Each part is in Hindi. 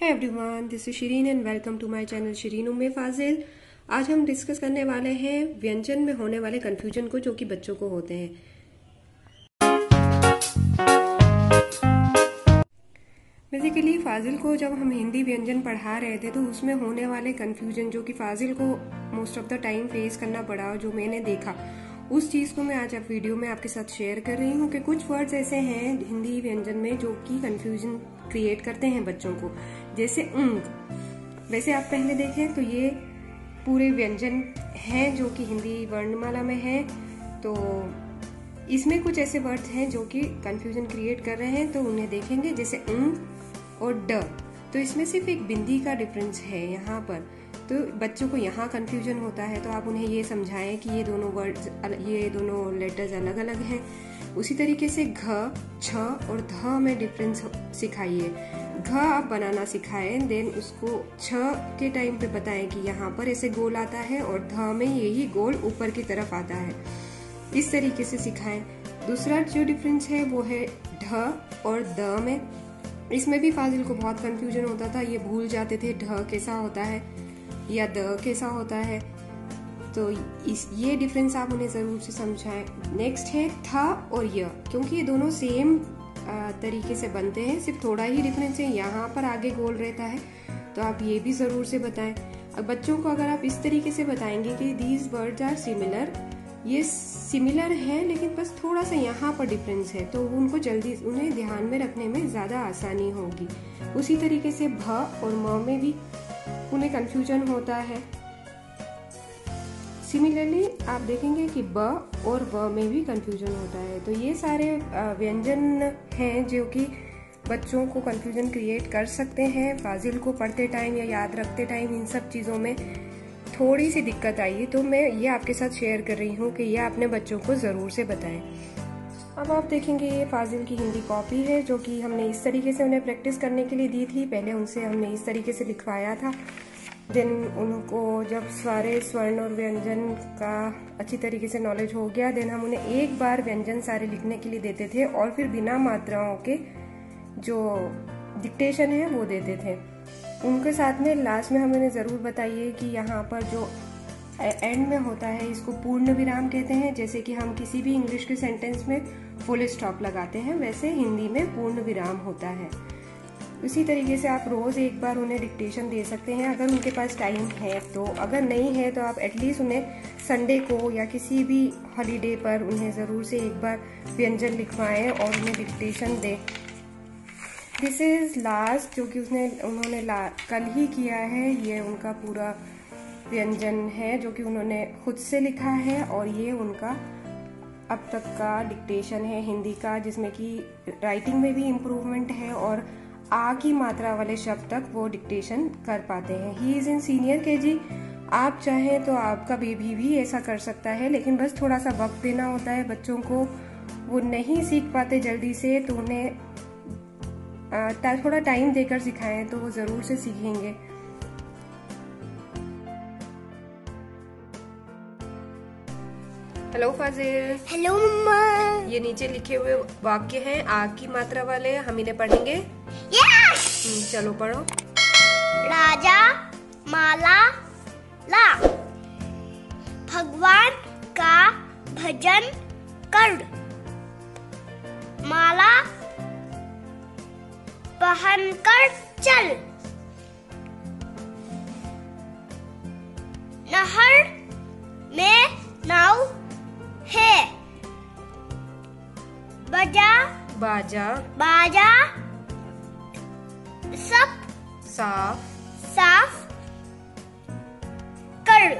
Hi everyone, this is Shirin and welcome to my channel Shirin Umme Fazil. आज हम डिस्कस करने वाले हैं व्यंजन में होने वाले कंफ्यूजन को जो कि बच्चों को होते हैं। बेसिकली फाजिल को जब हम हिंदी व्यंजन पढ़ा रहे थे तो उसमें होने वाले कंफ्यूजन जो कि फाजिल को most of the time face करना पड़ा और जो मैंने देखा उस चीज को मैं आज वीडियो में आपके साथ शेयर कर रही हूँ कि कुछ वर्ड्स ऐसे हैं हिंदी व्यंजन में जो कि कंफ्यूजन क्रिएट करते हैं बच्चों को, जैसे ऊंग। वैसे आप पहले देखें तो ये पूरे व्यंजन हैं जो कि हिंदी वर्णमाला में है, तो इसमें कुछ ऐसे वर्ड्स हैं जो कि कंफ्यूजन क्रिएट कर रहे हैं, तो उन्हें देखेंगे जैसे ऊंग और ड। तो इसमें सिर्फ एक बिंदी का डिफरेंस है यहाँ पर, तो बच्चों को यहाँ कंफ्यूजन होता है, तो आप उन्हें ये समझाएं कि ये दोनों वर्ड्स, ये दोनों लेटर्स अलग अलग हैं। उसी तरीके से घ, छ और ध में डिफरेंस सिखाइए। घ आप बनाना सिखाएं, देन उसको छ के टाइम पे बताएं कि यहाँ पर ऐसे गोल आता है और ध में यही गोल ऊपर की तरफ आता है, इस तरीके से सिखाएं। दूसरा जो डिफरेंस है वो है ढ और द में। इसमें भी फाजिल को बहुत कंफ्यूजन होता था, ये भूल जाते थे ढ कैसा होता है या द कैसा होता है, तो ये डिफरेंस आप उन्हें जरूर से समझाएं। नेक्स्ट है था और य, क्योंकि ये दोनों सेम तरीके से बनते हैं, सिर्फ थोड़ा ही डिफरेंस है, यहाँ पर आगे गोल रहता है, तो आप ये भी जरूर से बताएं। अब बच्चों को अगर आप इस तरीके से बताएंगे कि दीज वर्ड्स आर सिमिलर, ये सिमिलर है लेकिन बस थोड़ा सा यहाँ पर डिफरेंस है, तो उनको जल्दी उन्हें ध्यान में रखने में ज्यादा आसानी होगी। उसी तरीके से भ और म में भी उन्हें कंफ्यूजन होता है। सिमिलरली आप देखेंगे कि ब और व में भी कंफ्यूजन होता है। तो ये सारे व्यंजन हैं जो कि बच्चों को कंफ्यूजन क्रिएट कर सकते हैं। फाजिल को पढ़ते टाइम या याद रखते टाइम इन सब चीज़ों में थोड़ी सी दिक्कत आई, तो मैं ये आपके साथ शेयर कर रही हूँ कि ये अपने बच्चों को ज़रूर से बताएं। अब आप देखेंगे ये फाजिल की हिंदी कॉपी है जो कि हमने इस तरीके से उन्हें प्रैक्टिस करने के लिए दी थी। पहले उनसे हमने इस तरीके से लिखवाया था, देन उनको जब सारे स्वर्ण और व्यंजन का अच्छी तरीके से नॉलेज हो गया, देन हम उन्हें एक बार व्यंजन सारे लिखने के लिए देते थे और फिर बिना मात्राओं के जो डिक्टेशन है वो देते थे। उनके साथ में लास्ट में हम उन्हें ज़रूर बताइए कि यहाँ पर जो एंड में होता है इसको पूर्ण विराम कहते हैं। जैसे कि हम किसी भी इंग्लिश के सेंटेंस में फुल स्टॉप लगाते हैं, वैसे हिंदी में पूर्ण विराम होता है। उसी तरीके से आप रोज़ एक बार उन्हें डिक्टेशन दे सकते हैं अगर उनके पास टाइम है तो। अगर नहीं है तो आप एटलीस्ट उन्हें संडे को या किसी भी हॉलीडे पर उन्हें ज़रूर से एक बार व्यंजन लिखवाएं और उन्हें डिक्टेशन दें। दिस इज़ लास्ट जो कि उन्होंने कल ही किया है, ये उनका पूरा व्यंजन है जो कि उन्होंने खुद से लिखा है और ये उनका अब तक का डिक्टेशन है हिंदी का, जिसमें कि राइटिंग में भी इम्प्रूवमेंट है और आ की मात्रा वाले शब्द तक वो डिक्टेशन कर पाते हैं। He is in senior KG. आप चाहें तो आपका बेबी भी ऐसा कर सकता है, लेकिन बस थोड़ा सा वक्त देना होता है बच्चों को, वो नहीं सीख पाते जल्दी से, तो उन्हें थोड़ा टाइम देकर सिखाएं तो वो ज़रूर से सीखेंगे। हेलो फाजिल। Hello mamma. ये नीचे लिखे हुए वाक्य हैं आ की मात्रा वाले, हम इन्हें पढ़ेंगे। यस। चलो पढ़ो। राजा माला ला, भगवान का भजन कर, माला पहनकर चल, नहर में नाव है, बजा बाजा बाजा सब साफ साफ कर,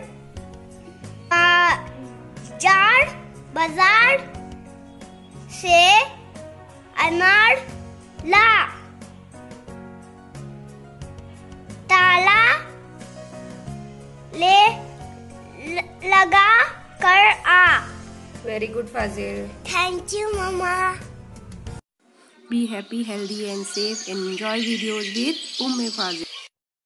बाजार से अनार ला, ताला लगा कर आ। Very good Fazil. Thank you mamma. Be happy, healthy and safe and enjoy videos with Umme Fazil.